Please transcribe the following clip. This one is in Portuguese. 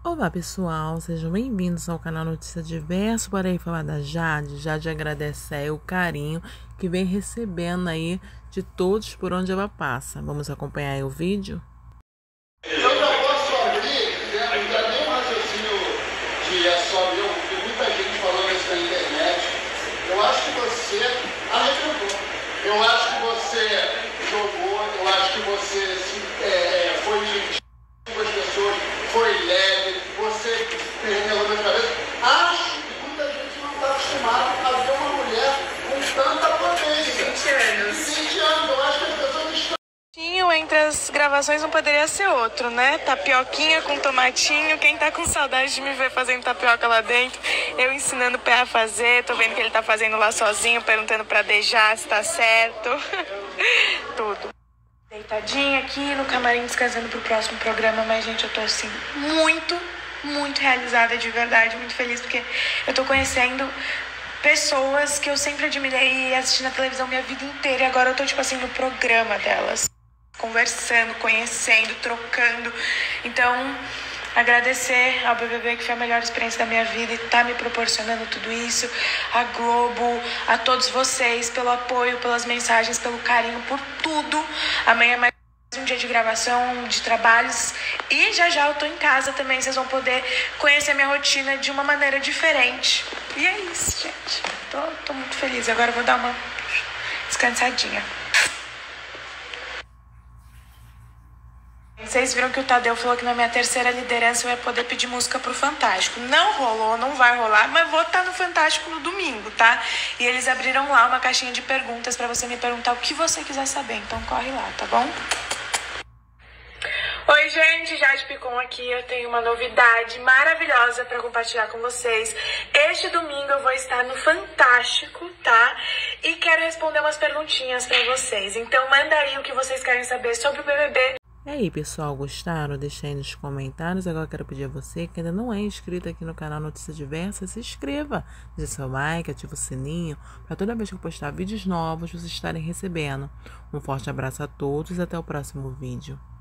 Olá pessoal, sejam bem-vindos ao canal Notícia Diverso. Para aí falar da Jade. Jade agradece aí o carinho que vem recebendo aí de todos por onde ela passa. Vamos acompanhar aí o vídeo? Eu já posso abrir, ainda nem um raciocínio que é só eu, porque muita gente falando isso na internet. Eu acho que você arrebentou. Eu acho que você jogou, eu acho que você foi gentil com as pessoas, foi leve, você revelou na cabeça. Acho que muita gente não está acostumada a ver uma mulher com tanta potência. 20 anos. 20 anos, eu acho que as pessoas estão. Entre as gravações não poderia ser outro, né? Tapioquinha com tomatinho. Quem tá com saudade de me ver fazendo tapioca lá dentro, eu ensinando o pé a fazer. Tô vendo que ele tá fazendo lá sozinho, perguntando pra Dejá se tá certo. Tudo. Deitadinha aqui no camarim, descansando pro próximo programa. Mas, gente, eu tô assim, muito realizada de verdade. Muito feliz, porque eu tô conhecendo pessoas que eu sempre admirei e assisti na televisão minha vida inteira. E agora eu tô, tipo assim, no programa delas, conversando, conhecendo, trocando. Então, agradecer ao BBB, que foi a melhor experiência da minha vida e tá me proporcionando tudo isso, a Globo, a todos vocês, pelo apoio, pelas mensagens, pelo carinho, por tudo. Amanhã é mais um dia de gravação, de trabalhos, e já eu tô em casa também, vocês vão poder conhecer a minha rotina de uma maneira diferente. E é isso, gente. Tô muito feliz. Agora eu vou dar uma descansadinha. Vocês viram que o Tadeu falou que na minha terceira liderança eu ia poder pedir música pro Fantástico. Não rolou, não vai rolar, mas vou estar no Fantástico no domingo, tá? E eles abriram lá uma caixinha de perguntas pra você me perguntar o que você quiser saber. Então corre lá, tá bom? Oi, gente, Jade Picon aqui. Eu tenho uma novidade maravilhosa pra compartilhar com vocês. Este domingo eu vou estar no Fantástico, tá? E quero responder umas perguntinhas pra vocês. Então manda aí o que vocês querem saber sobre o BBB. E aí pessoal, gostaram? Deixa aí nos comentários. Agora eu quero pedir a você que ainda não é inscrito aqui no canal Notícia Diversa, se inscreva, deixe seu like, ativa o sininho, para toda vez que eu postar vídeos novos, vocês estarem recebendo. Um forte abraço a todos e até o próximo vídeo.